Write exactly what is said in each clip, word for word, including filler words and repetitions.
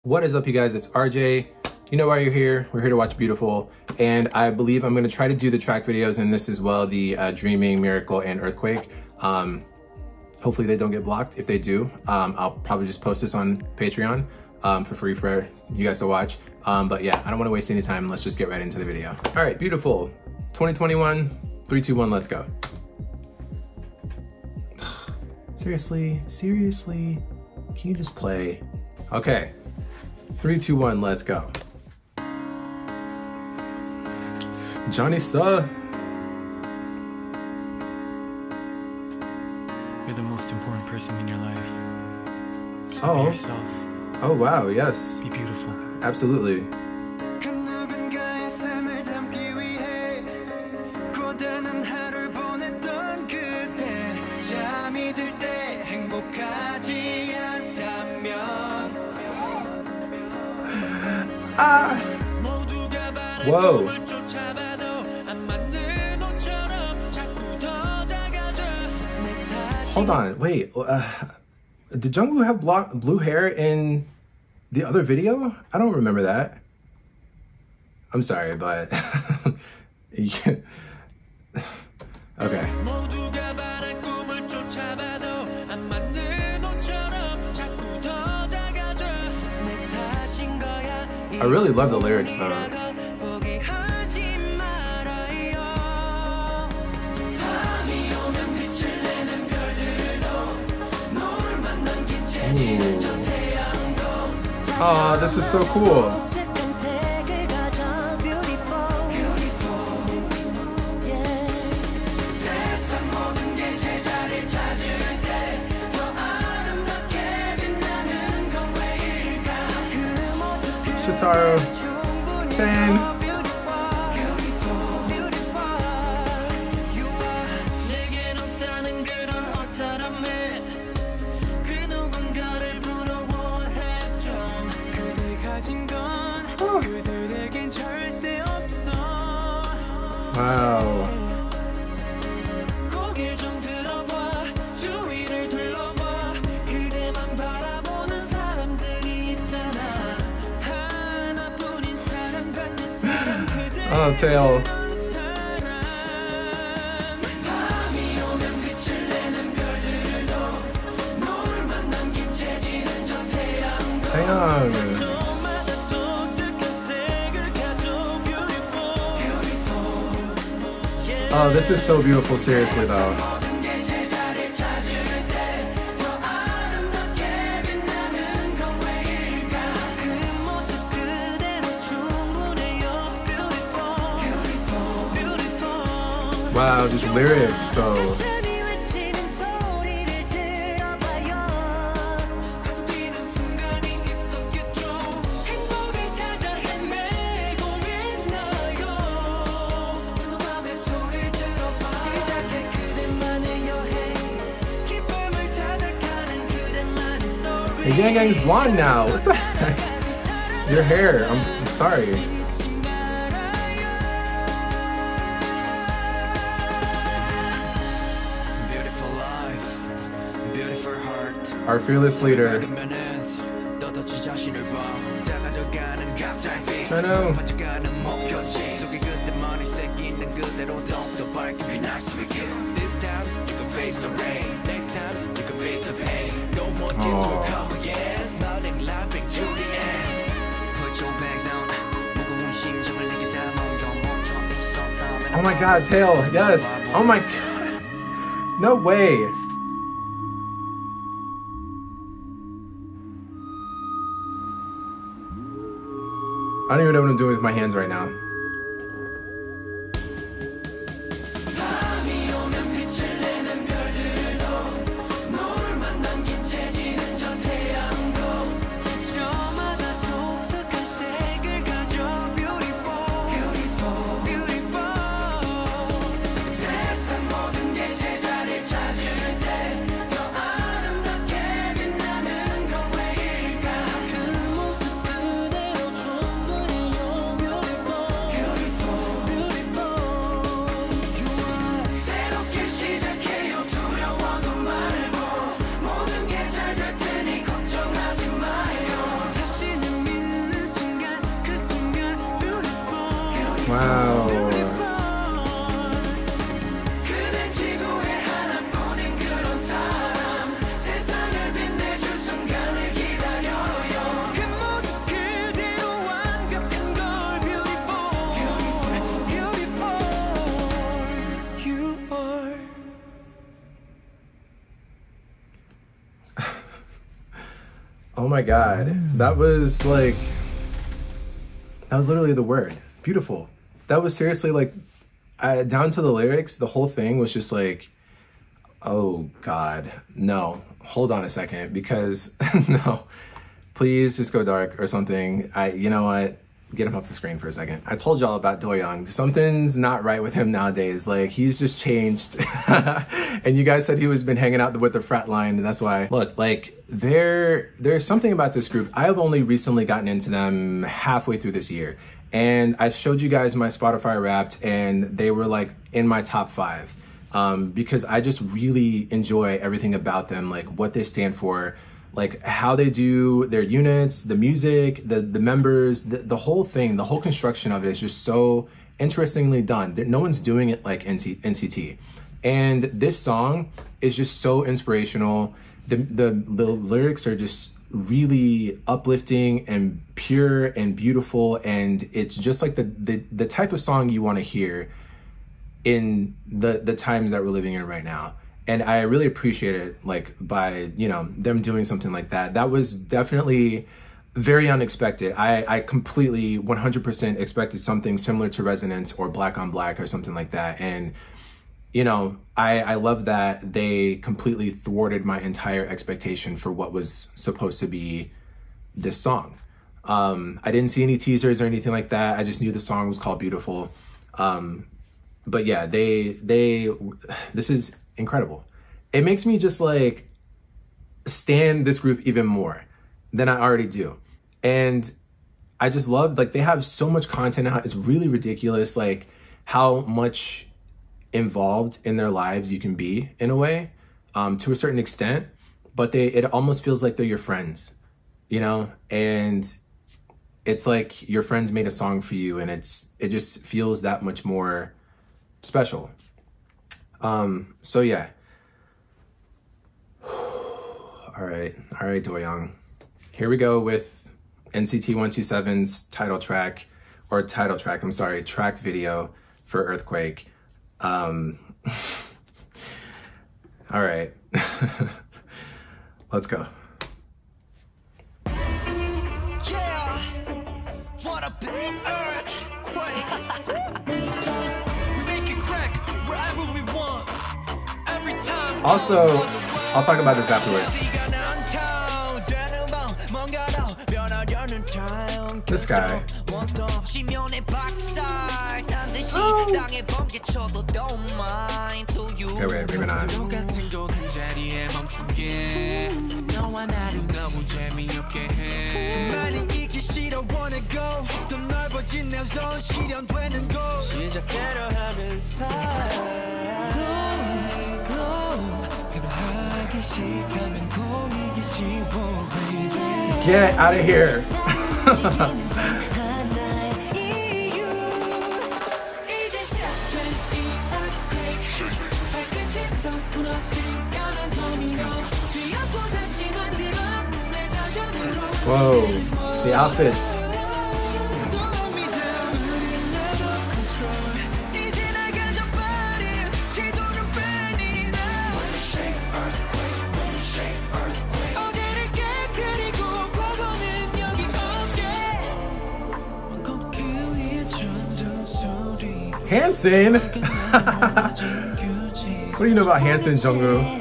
What is up, you guys? It's R J. You know why you're here. We're here to watch Beautiful, and I believe I'm going to try to do the track videos in this as well, the uh, Dreaming, Miracle, and Earthquake. Um, hopefully they don't get blocked. If they do, um, I'll probably just post this on Patreon um, for free for you guys to watch. Um, but yeah, I don't want to waste any time. Let's just get right into the video. All right, Beautiful, twenty twenty-one, three, two, one, let's go. Seriously, seriously, can you just play? Okay. Three, two, one, let's go. Johnny Suh. You're the most important person in your life. So oh. be yourself. Oh wow, yes. Be beautiful. Absolutely. Ah. Whoa. Hold on, wait. Uh, did Jungwoo have block, blue hair in the other video? I don't remember that. I'm sorry, but yeah. Okay. I really love the lyrics though. Oh, this is so cool. Shitaro, ten. Oh. Wow. Oh, Tail. Taeyang. Oh, this is so beautiful, seriously though. Wow, just lyrics though. The Yang Yang's blonde now. What the heck? Your hair. I'm, I'm sorry. Beautiful life, beautiful heart. Our fearless leader. I know. This time you can face the rain. Next time you can beat the pain. No more tears will come again. Smiling, laughing to the end. Put your bags down. Oh my god, Tail, yes. Oh my god. No way. I don't even know what I'm doing with my hands right now. Wow. Oh my God, that was like, that was literally the word, beautiful. That was seriously like, I, down to the lyrics, the whole thing was just like, oh God, no, hold on a second, because no, please just go dark or something. I, you know what? Get him off the screen for a second. I told y'all about Doyoung. Something's not right with him nowadays. Like, he's just changed. And you guys said he was been hanging out with the frat line, and that's why. Look, like, there, there's something about this group. I have only recently gotten into them halfway through this year. And I showed you guys my Spotify Wrapped, and they were like in my top five. Um, because I just really enjoy everything about them, like what they stand for, like how they do their units, the music, the, the members, the, the whole thing, the whole construction of it is just so interestingly done. No one's doing it like N C T. And this song is just so inspirational. The, the, the lyrics are just really uplifting and pure and beautiful. And it's just like the, the, the type of song you want to hear in the, the times that we're living in right now. And I really appreciate it, like, by, you know, them doing something like that. That was definitely very unexpected. I, I completely one hundred percent expected something similar to Resonance or Black on Black or something like that. And, you know, I, I love that they completely thwarted my entire expectation for what was supposed to be this song. Um, I didn't see any teasers or anything like that. I just knew the song was called Beautiful. Um, but yeah, they, they, this is incredible. It makes me just like stan this group even more than I already do. And I just love, like, they have so much content out. It's really ridiculous, like how much involved in their lives you can be in a way, um, to a certain extent, but they, it almost feels like they're your friends, you know? And it's like your friends made a song for you, and it's, it just feels that much more special. Um, so yeah. All right, all right, Doyoung. Here we go with N C T one twenty-seven's title track, or title track, I'm sorry, track video for Earthquake. Um, all right, let's go. Yeah, what a big earthquake. We make it crack wherever we want. Every time. Also, I'll talk about this afterwards. This guy. Oh. Okay, wait, maybe not. Get out of here. Whoa, the outfits. Hanson? What do you know about Hanson, Jungwoo?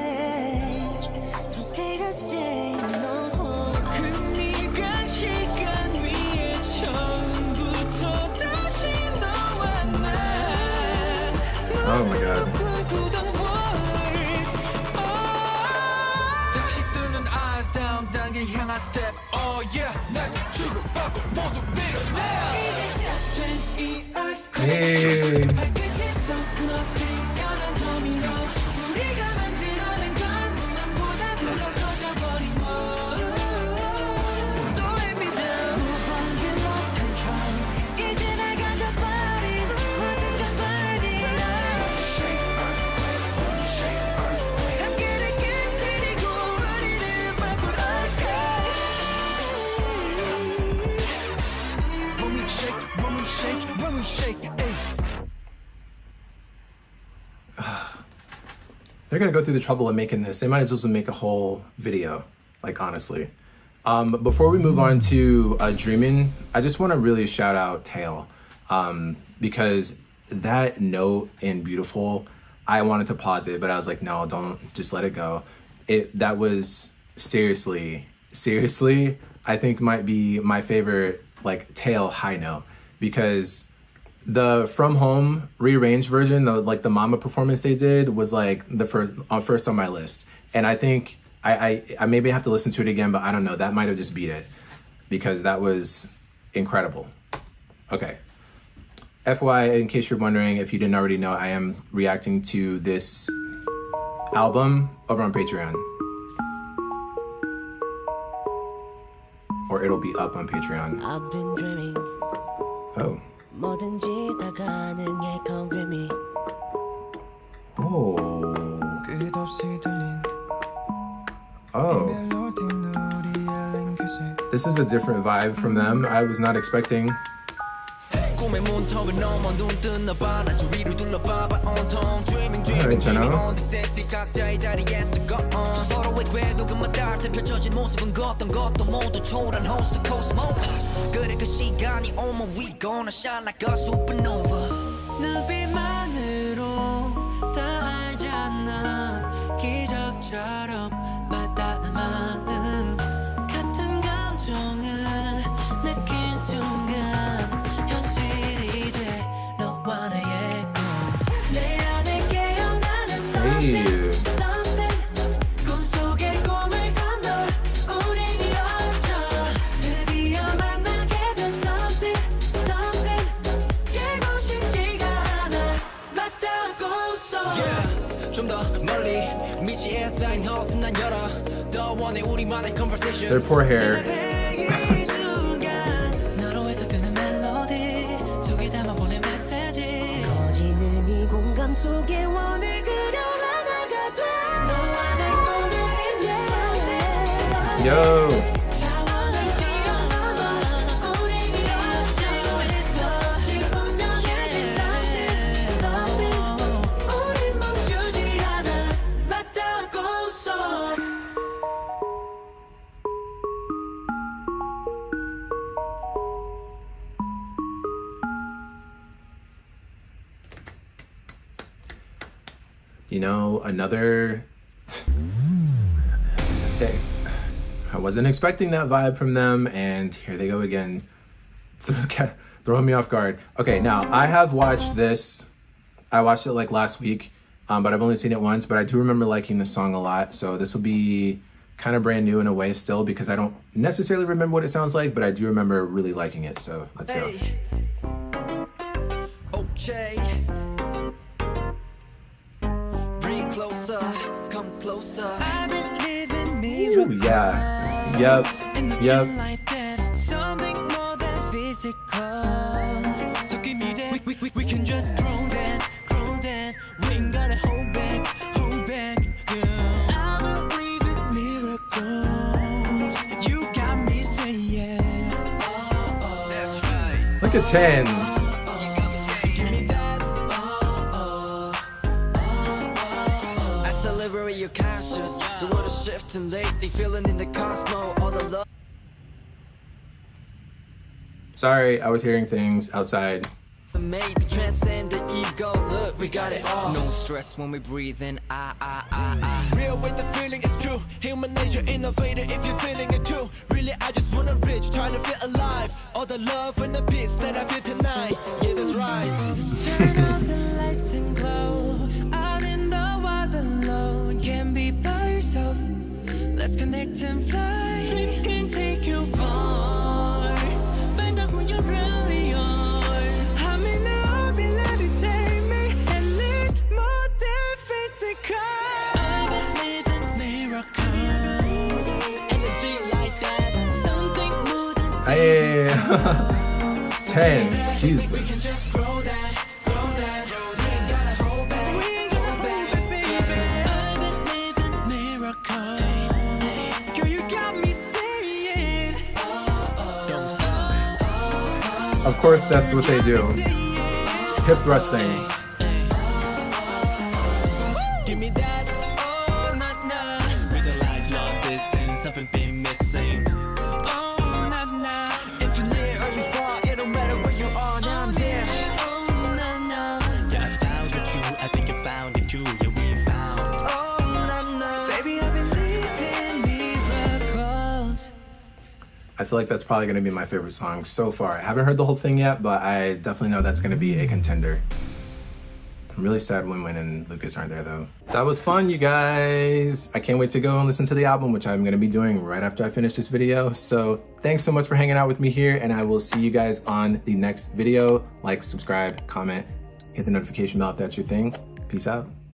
Oh my god. Hey. gonna go through the trouble of making this, they might as well make a whole video, like honestly. Um, before we move on to uh, Dreamin', I just wanna really shout out Tail, um, because that note in Beautiful, I wanted to pause it, but I was like, no, don't, just let it go. It, that was seriously, seriously, I think might be my favorite like Tail high note, because the From Home rearranged version, the like the Mama performance they did was like the first on first on my list. And I think I, I, I maybe have to listen to it again, but I don't know, that might have just beat it because that was incredible. Okay. F Y I, in case you're wondering, if you didn't already know, I am reacting to this album over on Patreon. Or it'll be up on Patreon. I've been dreaming. Oh. 뭐든지 다 가능해, come with me. Oh. Oh. This is a different vibe from them. I was not expecting. Alright, Jenna. Their poor hair. Yo. You know, another day. I wasn't expecting that vibe from them, and here they go again, throwing me off guard. Okay, now I have watched this. I watched it like last week, um, but I've only seen it once, but I do remember liking this song a lot. So this will be kind of brand new in a way still, because I don't necessarily remember what it sounds like, but I do remember really liking it. So let's go. Hey. Okay. Bring closer, come closer. I've been living mirror. Ooh, yeah. Yep. Yep. Something more than physical. So give me that. We, we, we can just grow that, grow that. We ain't gotta hold back, hold back. Yeah. I believe in miracles. You got me saying, oh, oh. That's right. Look at ten. Your conscious, the world is shifting lately, feeling in the cosmos, all the love. Sorry, I was hearing things outside. Maybe transcend the ego. Look, we got it all. No stress when we breathe in. Ah, ah, ah, ah. Real with the feeling is true. Human nature, innovator. If you're feeling it too, really, I just wanna reach, trying to feel alive. All the love and the peace that I feel tonight. Yeah, that's right. Turn on the lights and glow. Out in the wild alone, can be by yourself. Let's connect and fly. Dreams can take you far. Find out who you really are. Hey, ten, Jesus. Of course, that's what they do. Hip thrusting. feel like that's probably gonna be my favorite song so far. I haven't heard the whole thing yet, but I definitely know that's gonna be a contender. I'm really sad Winwin and Lucas aren't there though. That was fun, you guys. I can't wait to go and listen to the album, which I'm gonna be doing right after I finish this video. So thanks so much for hanging out with me here, and I will see you guys on the next video. Like, subscribe, comment, hit the notification bell if that's your thing. Peace out.